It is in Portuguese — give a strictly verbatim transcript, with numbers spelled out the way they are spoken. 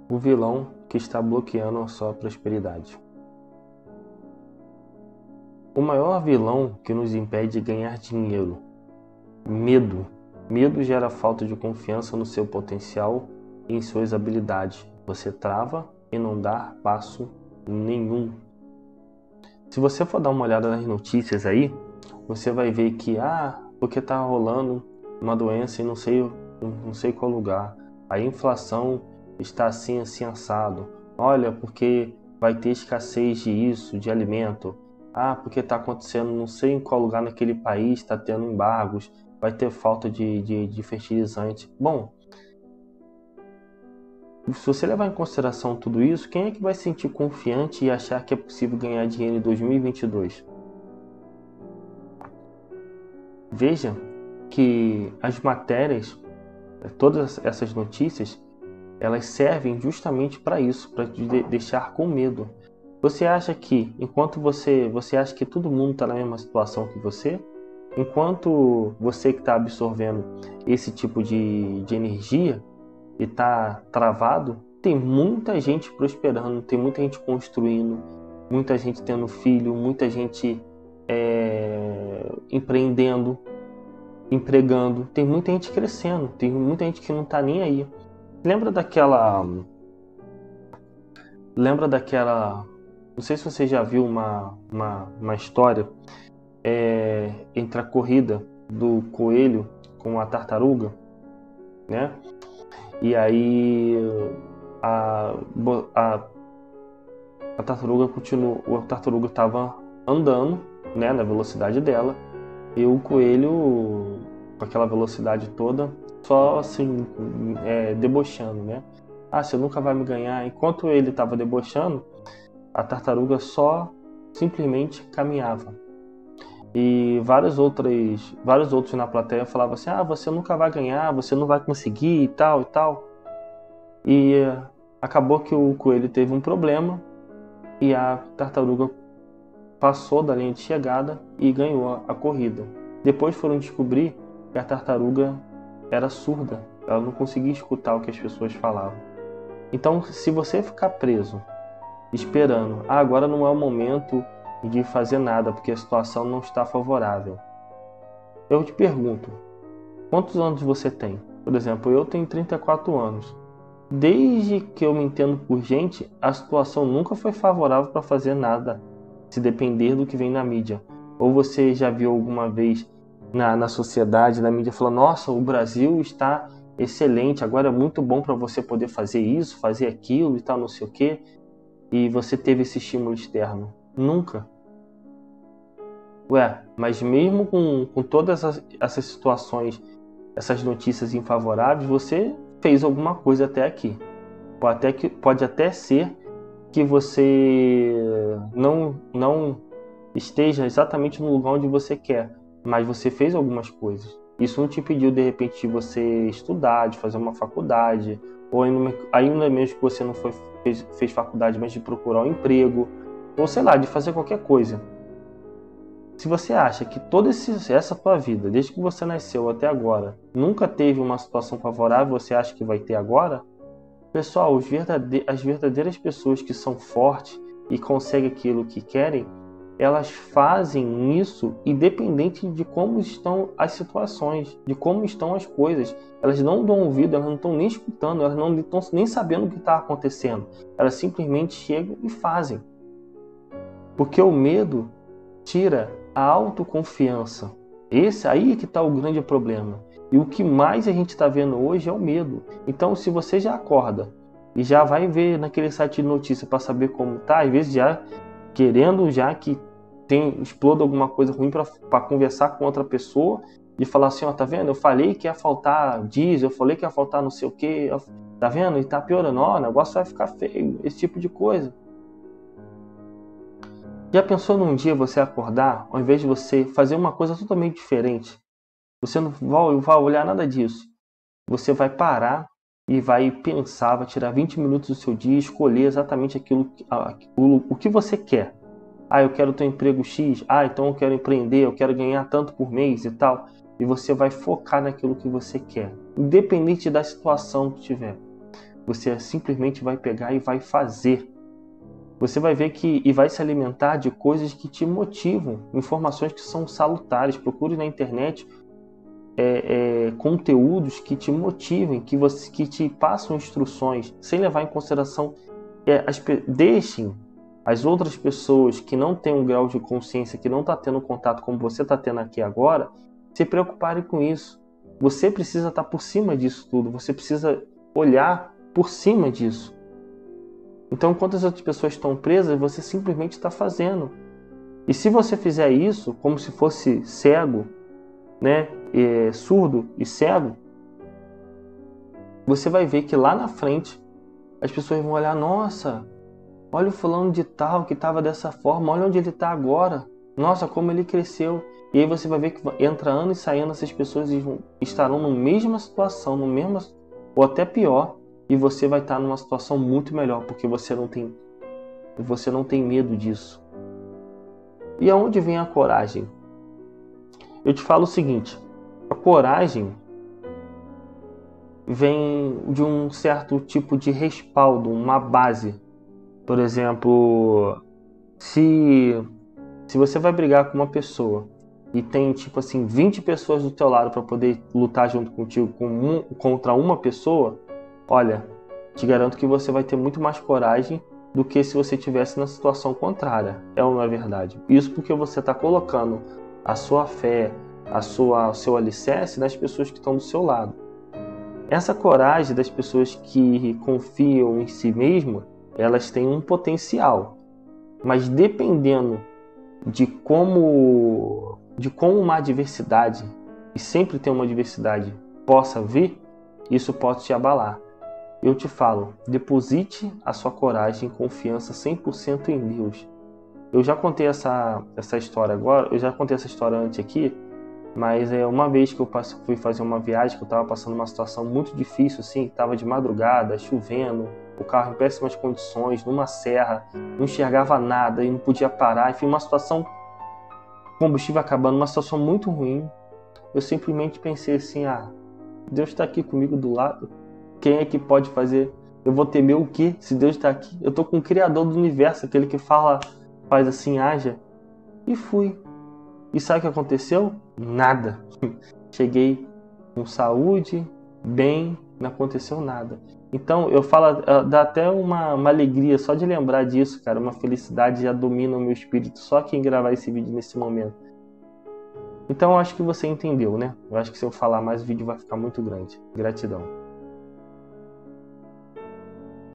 O vilão que está bloqueando a sua prosperidade. O maior vilão que nos impede de ganhar dinheiro. Medo. Medo gera falta de confiança no seu potencial e em suas habilidades. Você trava e não dá passo nenhum. Se você for dar uma olhada nas notícias aí, você vai ver que, ah, porque tá rolando uma doença em não sei, não sei qual lugar. A inflação está assim, assim, assado. Olha, porque vai ter escassez de isso, de alimento. Ah, porque está acontecendo não sei em qual lugar naquele país, está tendo embargos, vai ter falta de, de, de fertilizante. Bom, se você levar em consideração tudo isso, quem é que vai se sentir confiante e achar que é possível ganhar dinheiro em dois mil e vinte e dois? Veja que as matérias, todas essas notícias, elas servem justamente para isso, para te deixar com medo. Você acha que, enquanto você, você acha que todo mundo está na mesma situação que você? Enquanto você que está absorvendo esse tipo de, de energia e está travado, tem muita gente prosperando, tem muita gente construindo, muita gente tendo filho, muita gente é, empreendendo, empregando, tem muita gente crescendo, tem muita gente que não está nem aí. Lembra daquela... Lembra daquela... Não sei se você já viu uma, uma, uma história é, entre a corrida do coelho com a tartaruga, né? E aí a, a, a tartaruga continuou, a tartaruga estava andando, né, na velocidade dela, e o coelho com aquela velocidade toda só assim é, debochando, né? Ah, você nunca vai me ganhar. Enquanto ele estava debochando, a tartaruga só simplesmente caminhava. E vários outros, vários outros na plateia falavam assim, ah, você nunca vai ganhar, você não vai conseguir e tal e tal. E acabou que o coelho teve um problema e a tartaruga passou da linha de chegada e ganhou a corrida. Depois foram descobrir que a tartaruga era surda, ela não conseguia escutar o que as pessoas falavam. Então, se você ficar preso, esperando, ah, agora não é o momento de fazer nada, porque a situação não está favorável. Eu te pergunto, quantos anos você tem? Por exemplo, eu tenho trinta e quatro anos. Desde que eu me entendo por gente, a situação nunca foi favorável para fazer nada, se depender do que vem na mídia. Ou você já viu alguma vez na, na sociedade, na mídia, falando, nossa, o Brasil está excelente, agora é muito bom para você poder fazer isso, fazer aquilo e tal, não sei o quê, e você teve esse estímulo externo? Nunca. Ué, mas mesmo com, com todas essas, essas situações, essas notícias infavoráveis, você fez alguma coisa até aqui. Pode até, que, pode até ser que você não, não esteja exatamente no lugar onde você quer, mas você fez algumas coisas. Isso não te impediu, de repente, de você estudar, de fazer uma faculdade, ou ainda, ainda mesmo que você não foi, fez, fez faculdade, mas de procurar um emprego, ou sei lá, de fazer qualquer coisa. Se você acha que toda esse, essa tua vida, desde que você nasceu até agora, nunca teve uma situação favorável, você acha que vai ter agora? Pessoal, os verdade, as verdadeiras pessoas que são fortes e conseguem aquilo que querem, elas fazem isso independente de como estão as situações, de como estão as coisas. Elas não dão ouvido, elas não estão nem escutando, elas não estão nem sabendo o que está acontecendo. Elas simplesmente chegam e fazem. Porque o medo tira a autoconfiança. Esse aí que está o grande problema. E o que mais a gente está vendo hoje é o medo. Então, se você já acorda e já vai ver naquele site de notícia para saber como tá, às vezes já querendo já que tem, exploda alguma coisa ruim para conversar com outra pessoa e falar assim, ó, tá vendo? Eu falei que ia faltar diesel, eu falei que ia faltar não sei o que, tá vendo? E tá piorando, ó, o negócio vai ficar feio, esse tipo de coisa. Já pensou num dia você acordar, ao invés de você fazer uma coisa totalmente diferente? Você não vai olhar nada disso. Você vai parar e vai pensar, vai tirar vinte minutos do seu dia e escolher exatamente aquilo, aquilo, o que você quer. Ah, eu quero ter um emprego X. Ah, então eu quero empreender, eu quero ganhar tanto por mês e tal. E você vai focar naquilo que você quer, independente da situação que tiver. Você simplesmente vai pegar e vai fazer. Você vai ver que e vai se alimentar de coisas que te motivam, informações que são salutares. Procure na internet é, é, conteúdos que te motivem, que, você, que te passam instruções, sem levar em consideração. É, as, deixem as outras pessoas que não têm um grau de consciência, que não estão tendo contato como você está tendo aqui agora, se preocuparem com isso. Você precisa estar por cima disso tudo, você precisa olhar por cima disso. Então, enquanto as outras pessoas estão presas, você simplesmente está fazendo. E se você fizer isso, como se fosse cego, né, é, surdo e cego, você vai ver que lá na frente as pessoas vão olhar, nossa, olha o fulano de tal que estava dessa forma, olha onde ele está agora, nossa, como ele cresceu. E aí você vai ver que entra ano e sai ano, essas pessoas estarão na mesma situação, no mesmo, ou até pior, e você vai estar numa situação muito melhor, porque você não tem, você não tem medo disso. E aonde vem a coragem? Eu te falo o seguinte, a coragem vem de um certo tipo de respaldo, uma base. Por exemplo, se, se você vai brigar com uma pessoa e tem tipo assim vinte pessoas do teu lado para poder lutar junto contigo com um, contra uma pessoa, olha, te garanto que você vai ter muito mais coragem do que se você estivesse na situação contrária. É ou não é verdade? Isso porque você está colocando a sua fé, a sua, o seu alicerce nas pessoas que estão do seu lado. Essa coragem das pessoas que confiam em si mesmas, elas têm um potencial. Mas dependendo de como, de como uma adversidade, e sempre tem uma adversidade, possa vir, isso pode te abalar. Eu te falo, deposite a sua coragem e confiança cem por cento em Deus. Eu já contei essa, essa história agora, eu já contei essa história antes aqui, mas é uma vez que eu fui fazer uma viagem, que eu estava passando uma situação muito difícil, assim, estava de madrugada, chovendo, o carro em péssimas condições, numa serra, não enxergava nada e não podia parar, enfim, uma situação, combustível acabando, uma situação muito ruim. Eu simplesmente pensei assim, ah, Deus está aqui comigo do lado, quem é que pode fazer? Eu vou temer o quê se Deus está aqui? Eu estou com o Criador do Universo, aquele que fala, faz assim, haja. E fui. E sabe o que aconteceu? Nada. Cheguei com saúde, bem, não aconteceu nada. Então, eu falo, dá até uma, uma alegria só de lembrar disso, cara. Uma felicidade já domina o meu espírito só quem gravar esse vídeo nesse momento. Então, eu acho que você entendeu, né? Eu acho que se eu falar mais, o vídeo vai ficar muito grande. Gratidão.